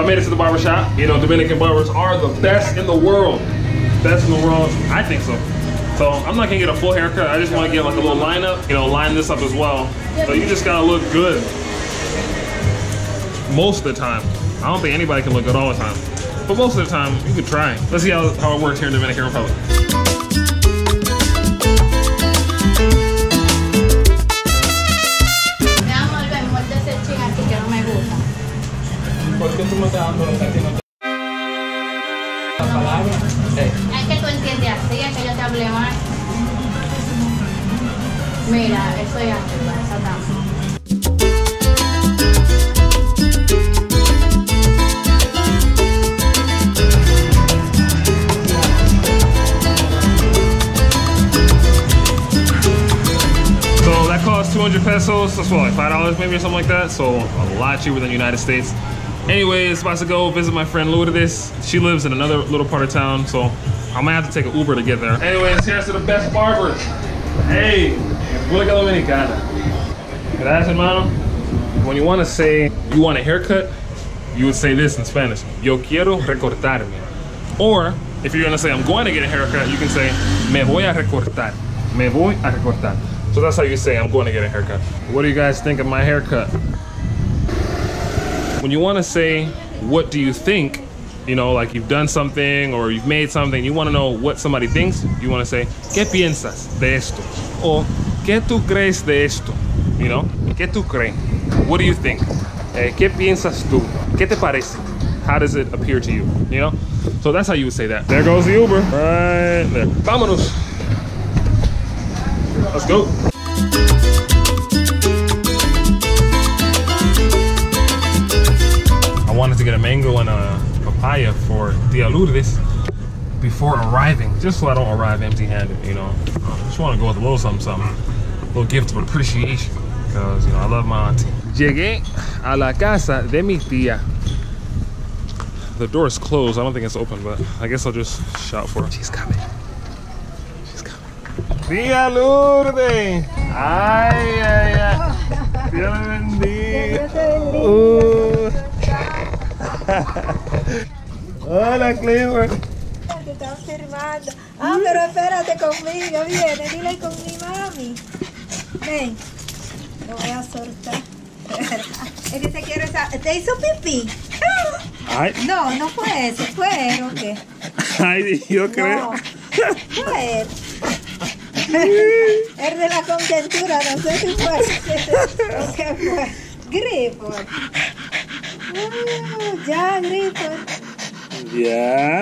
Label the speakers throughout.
Speaker 1: made it to the barber shop. You know, Dominican barbers are the best in the world. Best in the world, I think so. So I'm not gonna get a full haircut. I just want to get like a little lineup, you know, line this up as well. So you just gotta look good most of the time. I don't think anybody can look good all the time, but most of the time you can try. Let's see how it works here in Dominican Republic.
Speaker 2: ¿Por qué tú me estás dando los cantines? La palabra.
Speaker 3: Es que tú entiendes así, es que yo te hablé mal. Mira, eso ya esa tapa.
Speaker 1: So that costs 200 pesos. That's what, like $5 maybe or something like that. So a lot cheaper than the United States. Anyways, about to go visit my friend Lourdes. She lives in another little part of town, so I might have to take an Uber to get there. Anyways, here's to the best barbers. Hey, República Dominicana. Gracias, hermano. When you want to say you want a haircut, you would say this in Spanish. Yo quiero recortarme. Or if you're gonna say I'm going to get a haircut, you can say me voy a recortar. Me voy a recortar. So that's how you say I'm going to get a haircut. What do you guys think of my haircut? When you want to say, what do you think, you know, like you've done something or you've made something, you want to know what somebody thinks, you want to say, ¿Qué piensas de esto? Or, ¿Qué tú crees de esto? You know, ¿Qué tú crees? What do you think? ¿Qué piensas tú? ¿Qué te parece? How does it appear to you? You know? So that's how you would say that. There goes the Uber, right there. Vámonos. Let's go. I wanted to get a mango and a papaya for Tia Lourdes before arriving, just so I don't arrive empty-handed, you know. Just want to go with a little something, a little gift of appreciation, because, you know, I love my auntie. Llegué a la casa de mi tía. The door is closed. I don't think it's open, but I guess I'll just shout for her. She's coming. She's coming. Tia Lourdes. Ay, ay, ay. Dios le bendiga. Hola, Clifford.
Speaker 4: Te está observando. Ah, pero espérate conmigo, viene, dile con mi mami. Ven, lo voy a soltar. Es que se quiere saber. ¿Te hizo pipí?
Speaker 1: Ay.
Speaker 4: No, no fue eso, fue él, ¿o qué?
Speaker 1: Ay, yo creo.
Speaker 4: No, fue él. El de la contentura, no sé si fue o qué fue. Grifford. Ya, Grifford.
Speaker 1: Ya.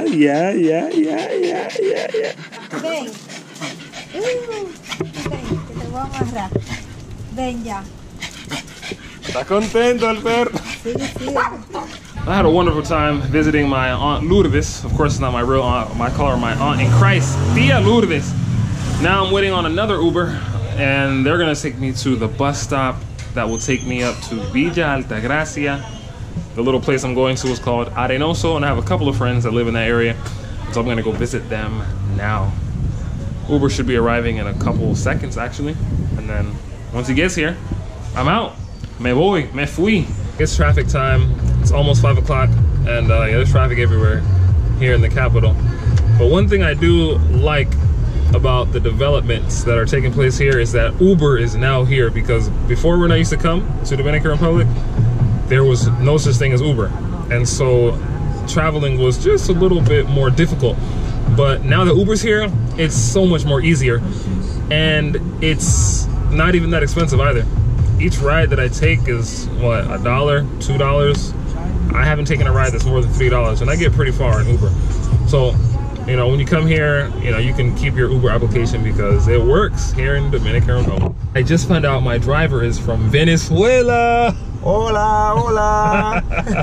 Speaker 4: Ven. Ven, que te voy a amarrar. Ven ya.
Speaker 1: Está contento el perro.
Speaker 4: Sí, sí.
Speaker 1: I had a wonderful time visiting my Aunt Lourdes. Of course, it's not my real aunt. I call her my aunt in Christ, Tia Lourdes. Now I'm waiting on another Uber, and they're gonna take me to the bus stop that will take me up to Villa Altagracia. The little place I'm going to is called Arenoso, and I have a couple of friends that live in that area, so I'm gonna go visit them now. Uber should be arriving in a couple seconds, actually, and then once he gets here, I'm out. Me voy, me fui. It's traffic time. It's almost 5 o'clock, and yeah, there's traffic everywhere here in the capital. But one thing I do like about the developments that are taking place here is that Uber is now here, because before when I used to come to Dominican Republic, there was no such thing as Uber. And so traveling was just a little bit more difficult. But now that Uber's here, it's so much more easier. And it's not even that expensive either. Each ride that I take is, what, $1, $2? I haven't taken a ride that's more than $3, and I get pretty far in Uber. So, you know, when you come here, you know, you can keep your Uber application because it works here in Dominican Republic. I just found out my driver is from Venezuela.
Speaker 2: Hola, hola.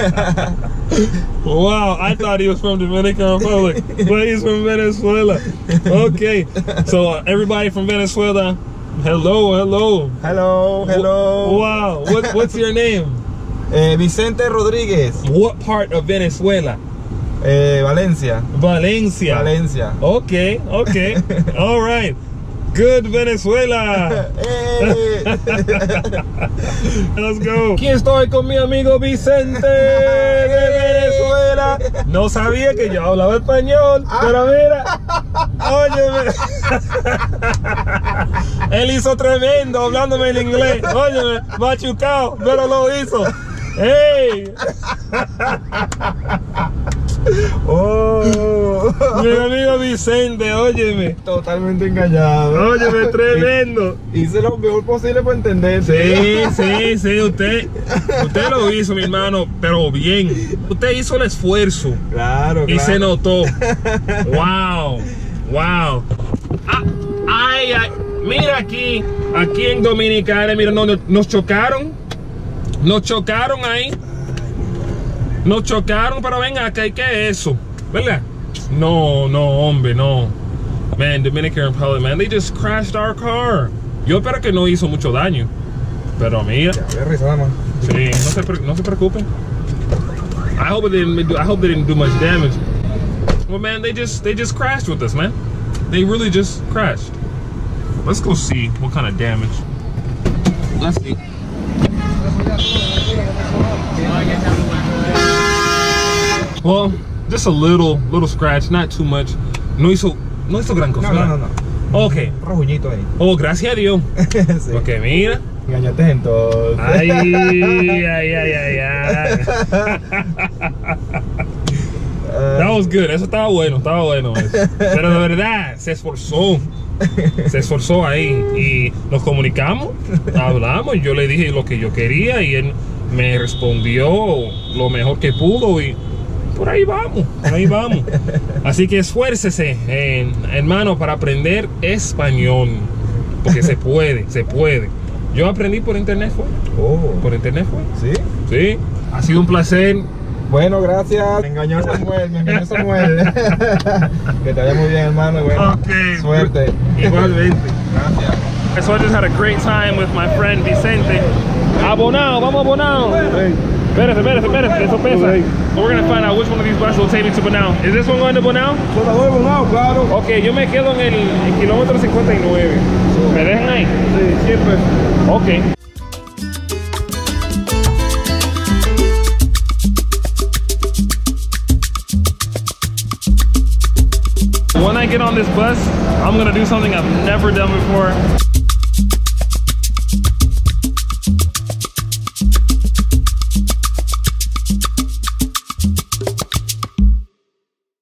Speaker 1: Wow, I thought he was from Dominican Republic, but he's from Venezuela. Okay, so everybody from Venezuela, hello, hello.
Speaker 2: Hello, hello.
Speaker 1: Wow, what's your name?
Speaker 2: Vicente Rodríguez.
Speaker 1: What part of Venezuela?
Speaker 2: Valencia.
Speaker 1: Valencia.
Speaker 2: Valencia.
Speaker 1: Okay, okay. All right. Good Venezuela. Let's go. Aquí estoy con mi amigo Vicente de Venezuela. No sabía que yo hablaba español, pero mira, óyeme. Él hizo tremendo hablándome en inglés. Óyeme, machucado, pero lo hizo. ¡Hey!
Speaker 5: Oh,
Speaker 1: Mi amigo Vicente, óyeme.
Speaker 5: totalmente engañado.
Speaker 1: Óyeme, tremendo.
Speaker 5: Hice lo mejor posible para entenderte.
Speaker 1: Sí, usted lo hizo, mi hermano, pero bien. Usted hizo el esfuerzo
Speaker 5: Claro,
Speaker 1: y
Speaker 5: claro.
Speaker 1: se notó. Wow. Ay. Mira aquí en Dominicana, mira, nos chocaron ahí. Nos chocaron, pero venga acá, ¿qué es eso? ¿Verdad? No, hombre, no. Man, Dominican Republic, man, they just crashed our car. Yo espero que no hizo mucho daño. Pero mira,
Speaker 5: Ya, voy a revisar nada más.
Speaker 1: sí, no se preocupen. I hope they didn't do much damage. Well, man, they just crashed with us, man. They really just crashed. Let's go see what kind of damage. Let's see. Well, just a little scratch, not too much. No hizo gran cosa.
Speaker 5: No.
Speaker 1: Ok.
Speaker 5: Rajuñito ahí.
Speaker 1: Oh, gracias a Dios.
Speaker 5: Sí.
Speaker 1: Ok, mira.
Speaker 5: Engañaste entonces.
Speaker 1: Ay. That was good. Eso estaba bueno eso. Pero de verdad, se esforzó ahí y nos comunicamos, hablamos, yo le dije lo que yo quería y él me respondió lo mejor que pudo y por ahí vamos. Así que esfuércese, hermano, para aprender español, porque se puede. Yo aprendí por internet, ¿Por internet fue?
Speaker 5: ¿Sí?
Speaker 1: Sí. Ha sido un placer.
Speaker 5: Bueno, gracias. Me engañó Samuel. Que te vaya muy bien, hermano. Y bueno,
Speaker 1: Okay.
Speaker 5: suerte.
Speaker 1: Igualmente.
Speaker 5: Gracias.
Speaker 1: So I just had a great time with my friend Vicente. Abonado, vamos abonado. Espérate, eso pesa. So we're gonna find out which one of these buses will take me to Bonao. Is this one going to Bonao?
Speaker 5: Claro.
Speaker 1: Ok, yo me quedo en el kilómetro 59. ¿Me dejan ahí?
Speaker 5: Sí, siempre.
Speaker 1: Ok. When I get on this bus, I'm gonna do something I've never done before.